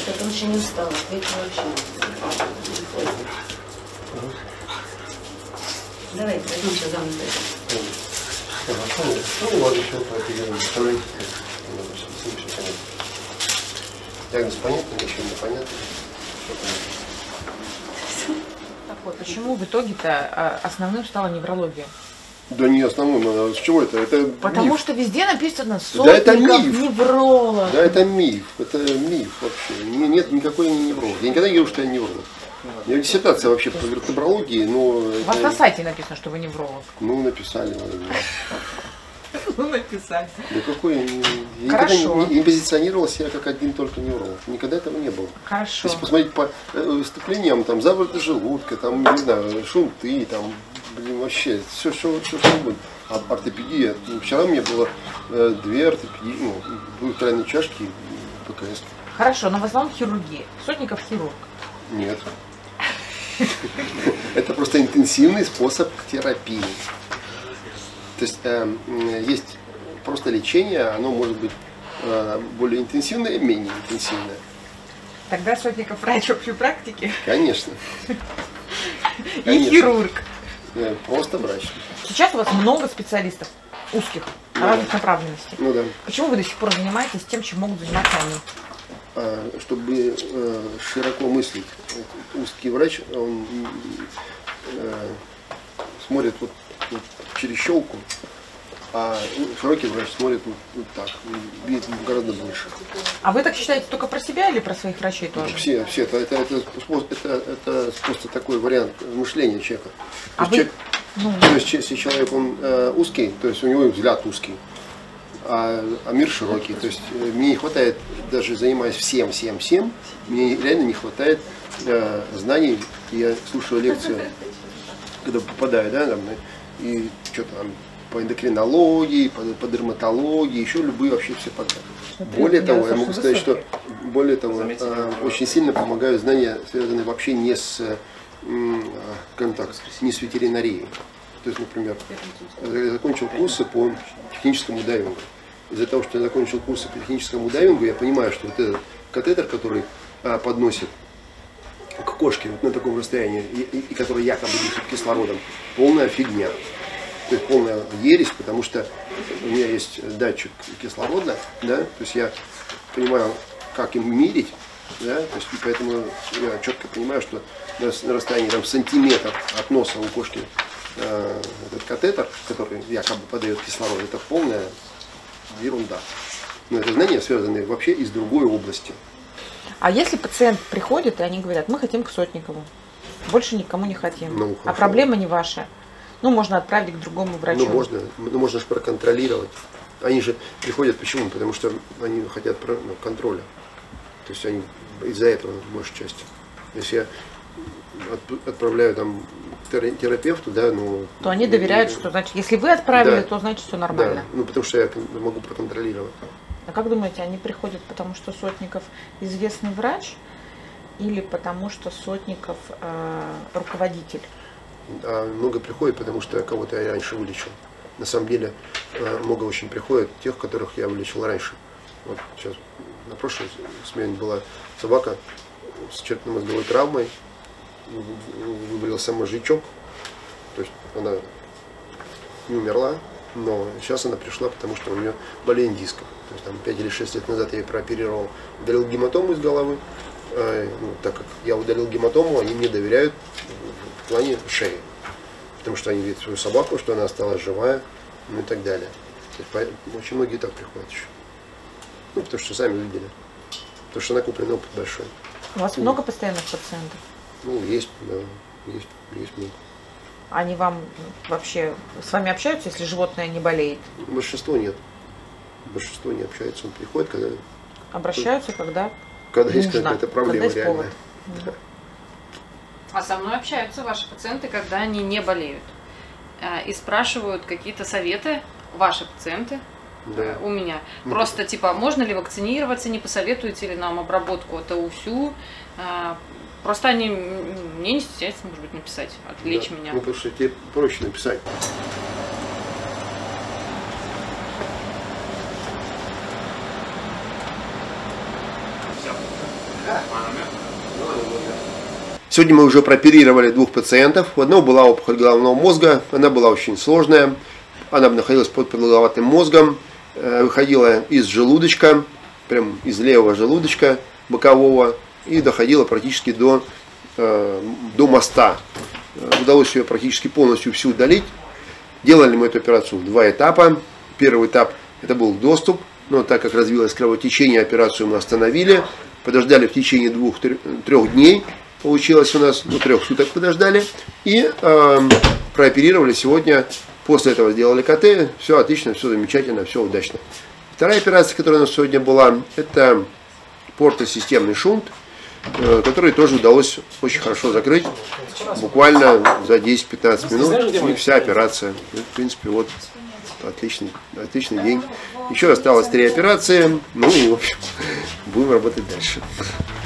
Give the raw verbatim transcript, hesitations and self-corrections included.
Так он еще не устал, ответил вообще. Давайте, возьмемся за мной. Хорошо. Ну, ладно, еще определенно. Второй. Диагноз понятно, ничего не понятно. Так вот, почему в итоге-то основным стала неврология? Да не основным, с чего это? Это Потому миф. что везде написано Да это Сотников, миф. невролог. Да это миф, это миф вообще. Не- Нет никакой не невролог. Я никогда не говорю, что я невролог. У меня диссертация вообще по вертебрологии, но... У вас это- на сайте написано, что вы невролог. Ну, написали, надо. Ну, написать. Да какой я, не- я никогда Хорошо. не, не позиционировал себя как один только невролог. Никогда этого не было. Хорошо. Если посмотреть по э, выступлениям, там, завороты желудка, там, не знаю, шунты, там, блин, вообще, все, что, все, что угодно. А ортопедия. Ну, вчера у меня было э, две ортопедии, ну, две тройные чашки и ПКС. Хорошо, но в основном хирургия. Сотников хирург. Нет. Это просто интенсивный способ терапии. То есть э, есть просто лечение, оно может быть э, более интенсивное и менее интенсивное. Тогда Сотников врач общей практики Конечно. и Конечно. хирург. Э, Просто врач. Сейчас у вас много специалистов узких, Да. разных направленностей. Ну да. Почему вы до сих пор занимаетесь тем, чем могут заниматься они? А, Чтобы э, широко мыслить. Вот узкий врач, он э, смотрит вот, вот через щелку, а широкий врач смотрит вот, вот так, видит гораздо больше. А вы так считаете только про себя или про своих врачей тоже? Все, все, это, это, это, способ- это, это просто такой вариант мышления человека. То А есть, вы- человек, Ну, то есть если человек он э, узкий, то есть у него взгляд узкий, а, а мир широкий. То есть э, мне не хватает, даже занимаясь всем, всем, всем, мне реально не хватает э, знаний. Я слушаю лекцию, когда попадаю, да, там, и что-то там по эндокринологии, по, по дерматологии, еще любые вообще все подряд. Более я того, я слушаю могу сказать, что высокие. более того, э, очень сильно помогают знания, связанные вообще не с, м, скажем так, не с ветеринарией. То есть, например, я закончил курсы по техническому дайвингу. Из-за того, что я закончил курсы по техническому дайвингу, я понимаю, что вот этот катетер, который а, подносит к кошке вот на таком расстоянии, и, и- и который якобы дышит кислородом, полная фигня. То есть полная ересь, потому что у меня есть датчик кислорода, да, то есть я понимаю, как им мерить, да, то есть и поэтому я четко понимаю, что на, с- на расстоянии там, сантиметр от носа у кошки э, этот катетер, который якобы подает кислород, это полная ерунда. Но это знания связаны вообще из другой области. А если пациент приходит, и они говорят, мы хотим к Сотникову, больше никому не хотим, Ну, а хорошо. проблема не ваша, ну, можно отправить к другому врачу. Ну, можно, ну, можно же проконтролировать. Они же приходят, почему? Потому что они хотят про- ну, контроля. То есть они из-за этого, большей части. Если я от- отправляю там к тера- терапевту, да, ну... То они доверяют, ну, что, значит, если вы отправили, Да. то значит все Да, нормально. ну потому что я кон- могу проконтролировать. А как думаете, они приходят потому, что Сотников известный врач или потому, что Сотников э, руководитель? А много приходит, потому что кого-то я раньше вылечил. На самом деле э, много очень приходит тех, которых я вылечил раньше. Вот сейчас на прошлой смене была собака с черепно-мозговой травмой, в- вывалился мозжечок, то есть она не умерла, но сейчас она пришла, потому что у нее болезнь диска. То есть там пять или шесть лет назад я ее прооперировал, удалил гематому из головы. Э, ну, так как я удалил гематому, они мне доверяют в плане шеи. Потому что они видят свою собаку, что она осталась живая, ну и так далее. То есть, по- очень многие так приходят еще. Ну, потому что сами видели. Потому что накопленный опыт большой. У вас много постоянных пациентов? Ну, есть, да, есть, есть много. Они вам вообще с вами общаются, если животное не болеет? Большинство нет. Большинство не общается. Он приходит, когда, Обращаются, когда когда есть нужно, какая-то проблема когда есть реальная. повод. А со мной общаются ваши пациенты, когда они не болеют. А, И спрашивают какие-то советы, ваши пациенты, Да. э, у меня. Ну, Просто типа, можно ли вакцинироваться, не посоветуете ли нам обработку от АУСЮ. А, Просто они м, мне не стесняются, может быть, написать, отвлечь Да. меня. Ну, потому что тебе проще написать. Сегодня мы уже прооперировали двух пациентов. У одного была опухоль головного мозга, она была очень сложная. Она находилась под продолговатым мозгом, выходила из желудочка, прям из левого желудочка бокового, и доходила практически до, до моста. Удалось ее практически полностью всю удалить. Делали мы эту операцию в два этапа. Первый этап это был доступ, но так как развилось кровотечение, операцию мы остановили. Подождали в течение двух-трех дней. Получилось у нас, ну, трех суток подождали. И э, прооперировали сегодня. После этого сделали КТ. Все отлично, все замечательно, все удачно. Вторая операция, которая у нас сегодня была, это портосистемный шунт, э, который тоже удалось очень хорошо закрыть. Буквально за десять-пятнадцать минут. И вся операция. И, в принципе, вот отличный, отличный день. Еще осталось три операции. Ну и, в общем, будем работать дальше.